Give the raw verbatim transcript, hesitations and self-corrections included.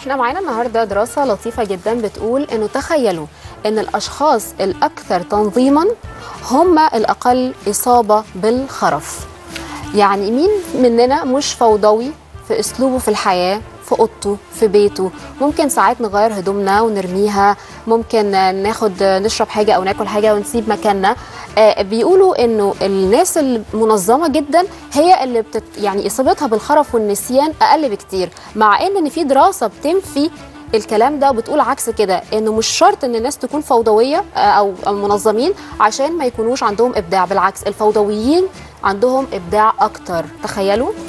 احنا معانا النهارده دراسة لطيفة جدا بتقول انه تخيلوا ان الاشخاص الاكثر تنظيما هم الاقل اصابة بالخرف. يعني مين مننا مش فوضوي في اسلوبه في الحياة، في اوضته، في بيته؟ ممكن ساعات نغير هدومنا ونرميها، ممكن ناخد نشرب حاجة او ناكل حاجة ونسيب مكاننا. آه بيقولوا انه الناس المنظمة جدا هي اللي بتت يعني اصابتها بالخرف والنسيان اقل بكتير، مع ان ان في دراسة بتنفي الكلام ده وبتقول عكس كده، انه مش شرط ان الناس تكون فوضويه او منظمين عشان ما يكونوش عندهم ابداع. بالعكس، الفوضويين عندهم ابداع اكتر. تخيلوا.